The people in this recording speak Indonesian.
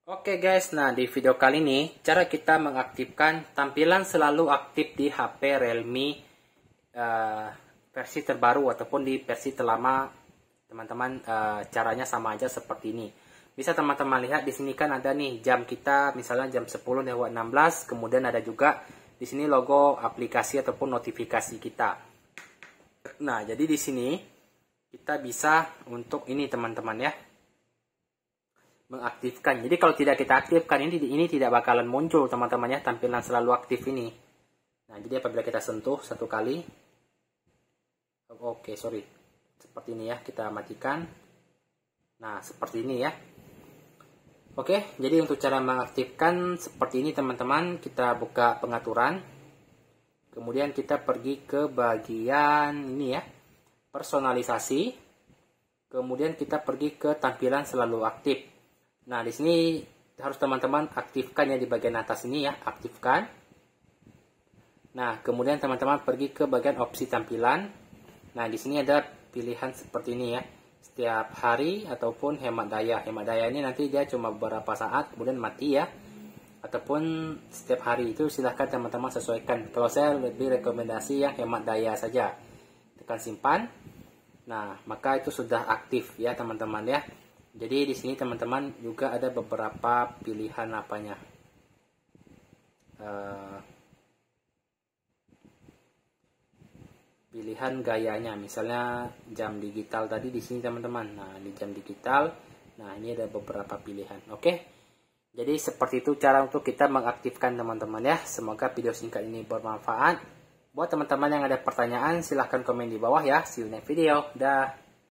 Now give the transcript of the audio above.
Oke guys, nah di video kali ini cara kita mengaktifkan tampilan selalu aktif di HP Realme versi terbaru ataupun di versi terlama teman-teman. Caranya sama aja seperti ini. Bisa teman-teman lihat di sini kan ada nih jam kita, misalnya jam 10:16, kemudian ada juga di sini logo aplikasi ataupun notifikasi kita. Nah, jadi di sini kita bisa untuk ini teman-teman ya, mengaktifkan. Jadi kalau tidak kita aktifkan ini tidak bakalan muncul teman-teman ya, tampilan selalu aktif ini. Nah, jadi apabila kita sentuh satu kali, seperti ini ya, kita matikan. Nah, seperti ini ya. Oke, jadi untuk cara mengaktifkan seperti ini teman-teman, kita buka pengaturan. Kemudian kita pergi ke bagian ini ya, personalisasi. Kemudian kita pergi ke tampilan selalu aktif. Nah, di sini harus teman-teman aktifkan ya di bagian atas ini ya, aktifkan. Nah, kemudian teman-teman pergi ke bagian opsi tampilan. Nah, di sini ada pilihan seperti ini ya, setiap hari ataupun hemat daya. Hemat daya ini nanti dia cuma beberapa saat kemudian mati ya, ataupun setiap hari, itu silahkan teman-teman sesuaikan. Kalau saya lebih rekomendasi yang hemat daya saja. Tekan simpan. Nah, maka itu sudah aktif ya teman-teman ya. Jadi di sini teman-teman juga ada beberapa pilihan apanya, pilihan gayanya, misalnya jam digital tadi di sini teman-teman. Nah, di jam digital, nah ini ada beberapa pilihan. Oke, jadi seperti itu cara untuk kita mengaktifkan teman-teman ya. Semoga video singkat ini bermanfaat. Buat teman-teman yang ada pertanyaan silahkan komen di bawah ya. See you next video. Dah.